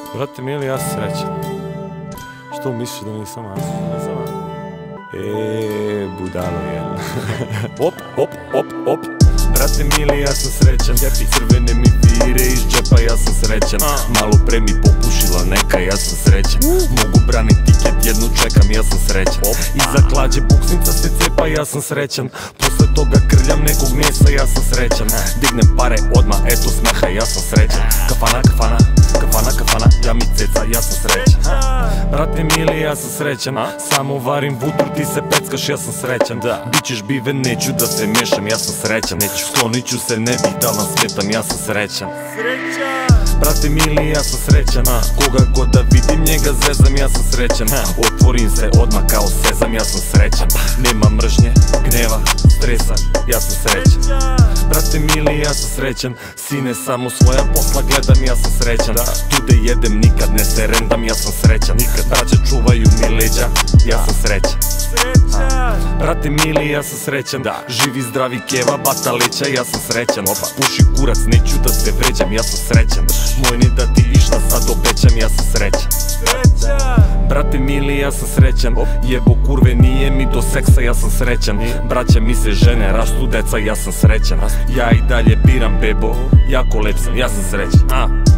Brate mili, ja sam srećan. Što misliš da nisam, a? Budalo je. Op, op, op, op. Brate mili, ja sam srećan. Crvene mi vire iz džepa, ja sam srećan. Malo pre mi popušila neka, ja sam srećan. Mogu branit tiket, jednu čekam, ja sam srećan. Iza klađe buksnica se cepa, ja sam srećan. Posle toga krljam nekog mjesta, ja sam srećan. Dignem pare odmah, eto smeha, ja sam srećan. Kafana, kafana, kafana, kafana, ja mi ceca, ja sam srećan. Brate mili, ja sam srećan. Samo varim vutru, ti se peckaš, ja sam srećan. Bićeš bive, neću da se mešam, ja sam srećan. Sklonit ću se, ne bih da vam smetam, ja sam srećan. Brate mili, ja sam srećan. Koga god da vidim, njega zezam, ja sam srećan. Otvorim se odmah kao sezam, ja sam srećan. Nema mržnje, gneva, stresa, ja sam srećan. Brate mili, ja sam srećan. Sine, samo svoja posla gledam, ja sam srećan. Tude jedem, nikad ne se rendam, ja sam srećan. Braće čuvaju mi leđa, ja sam srećan. Brate mili, ja sam srećan. Živi zdravi keva, bata leća, ja sam srećan. Puši kurac, neću da se vređam, ja sam srećan. Moj ne da ti išta sad obećam, ja sam srećan. Brate mili, ja sam srećan. Jebo kurve, nije mi do seksa, ja sam srećan. Braća mi se žene, rastu deca, ja sam srećan. Ja i dalje biram bebo, jako lep sam, ja sam srećan.